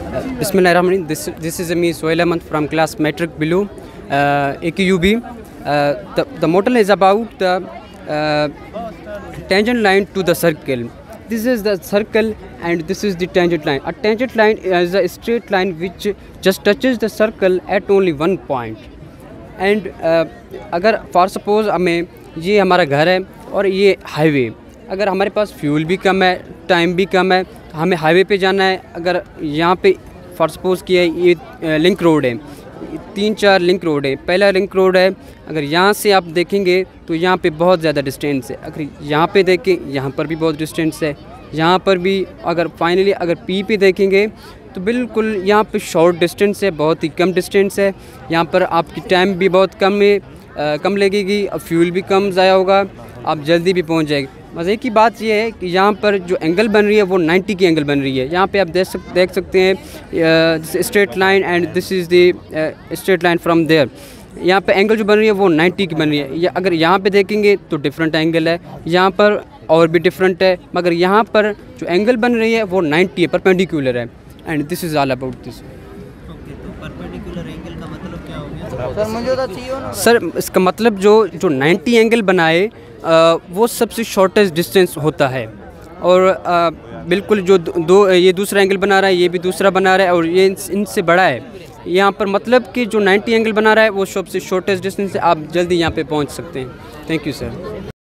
Bismillahirrahmanirrahim. This is me, Sohail Ahmed from class Metric below, AQUB. The model is about the tangent line to the circle. This is the circle and this is the tangent line. A tangent line is a straight line which just touches the circle at only one point. And अगर for suppose हमें ये हमारा घर है और ये highway, अगर हमारे पास फ्यूल भी कम है, टाइम भी कम है, तो हमें हाईवे पे जाना है. अगर यहाँ पे फॉर सपोज़ किया ये लिंक रोड है, 3-4 लिंक रोड है. पहला लिंक रोड है, अगर यहाँ से आप देखेंगे तो यहाँ पे बहुत ज़्यादा डिस्टेंस है. अगर यहाँ पे देखें, यहाँ पर भी बहुत डिस्टेंस है, यहाँ पर भी. अगर फाइनली अगर पी पे देखेंगे तो बिल्कुल यहाँ पे शॉर्ट डिस्टेंस है, बहुत ही कम डिस्टेंस है. यहाँ पर आपकी टाइम भी बहुत कम लगेगी, फ्यूल भी कम ज़ाया होगा, आप जल्दी भी पहुँच जाएगी. मज़े की बात यह है कि यहाँ पर जो एंगल बन रही है वो 90 की एंगल बन रही है. यहाँ पे आप देख सकते हैं straight line and this is the straight line from there. यहाँ पे एंगल जो बन रही है वो 90 की बन रही है. या अगर यहाँ पे देखेंगे तो डिफरेंट एंगल है, यहाँ पर और भी डिफरेंट है, मगर यहाँ पर जो एंगल बन रही है वो 90 है, परपेंडिकुलर है. And this is all about this. Perpendicular angle का मतलब क्या हो गया सर? मुझे तो चाहिए ना सर. इसका मतलब जो 90 एंगल बनाए वो सबसे शॉर्टेस्ट डिस्टेंस होता है. और बिल्कुल जो ये दूसरा एंगल बना रहा है, ये भी दूसरा बना रहा है और ये इनसे बड़ा है. यहाँ पर मतलब कि जो 90 एंगल बना रहा है वो सबसे शॉर्टेस्ट डिस्टेंस है, आप जल्दी यहाँ पे पहुँच सकते हैं. Thank you sir.